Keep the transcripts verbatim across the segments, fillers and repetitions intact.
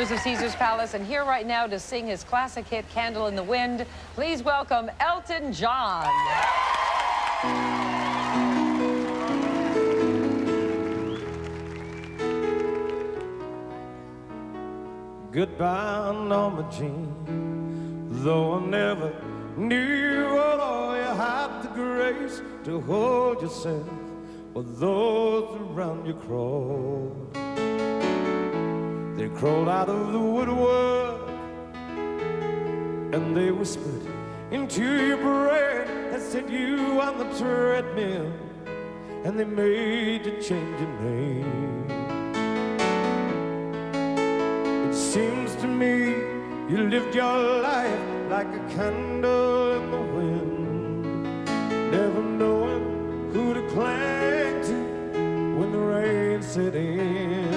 owners of Caesar's Palace, and here right now to sing his classic hit, Candle in the Wind, please welcome Elton John. Goodbye, Norma Jean, though I never knew at all you had the grace to hold yourself while those around you crawled. They crawled out of the woodwork and they whispered into your brain and set you on the treadmill, and they made you change your name. It seems to me you lived your life like a candle in the wind, never knowing who to cling to when the rain set in.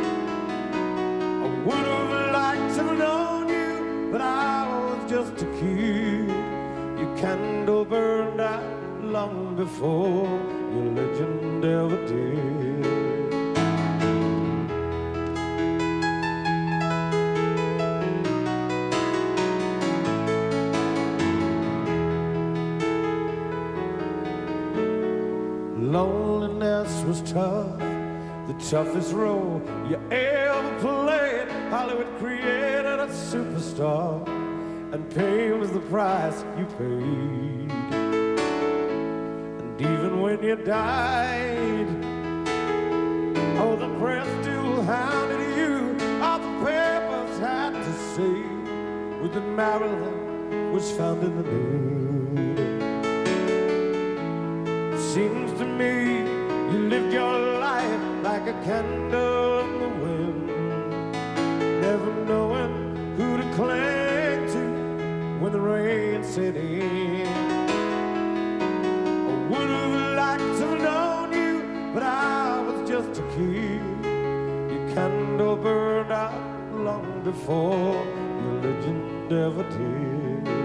I would have liked to have known you, but I was just a kid. Your candle burned out long before your legend ever did. Loneliness was tough, the toughest role you ever played. Hollywood created a superstar, and pain was the price you paid. And even when you died, oh, the press still hounded you. All the papers had to say was that Marilyn was found in the nude. Seems to me you lived your life like a candle in the wind, never knowing who to cling to when the rain set in. I would have liked to have known you, but I was just a kid. Your candle burned out long before your legend ever did.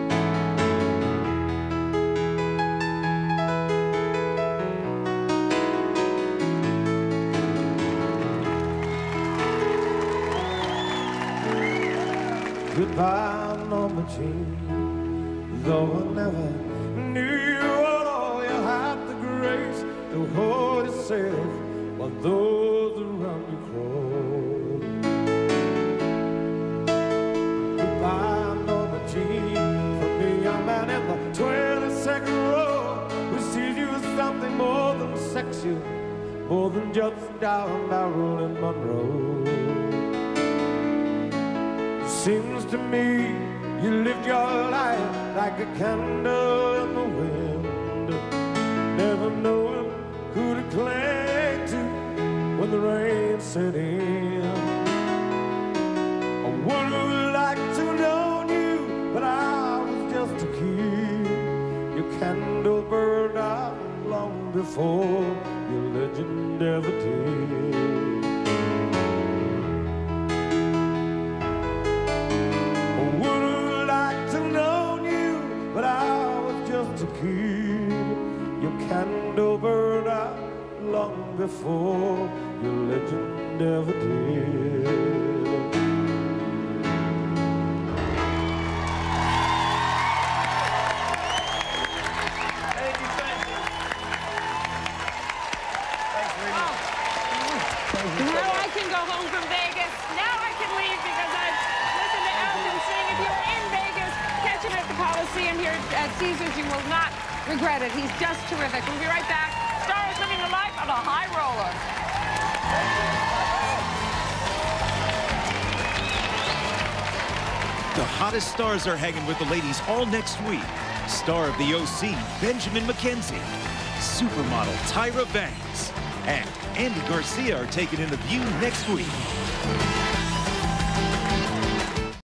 Goodbye, Norma Jean, though I never knew you at all, you had the grace to hold yourself while those around you crawled. Goodbye, Norma Jean, from the young man in the twenty-second row who sees you as something more than sexual, more than just down Marilyn Monroe. Seems to me you lived your life like a candle in the wind, never knowing who to cling to when the rain set in. I would have liked to have known you, but I was just a kid. Your candle burned out long before your legend ever did. But I was just a kid. Your candle burned out long before your legend ever did. Thank you, thank you. Thanks, Rita. Oh. Now I can go home from Vegas. Now I can leave because I've listened to Elton sing. If you're in Vegas, catch him at the Coliseum here at Caesars. You will not regret it. He's just terrific. We'll be right back. Stars living the life of a high roller. The hottest stars are hanging with the ladies all next week. Star of the O C, Benjamin McKenzie. Supermodel Tyra Banks. And Andy Garcia are taking in the view next week.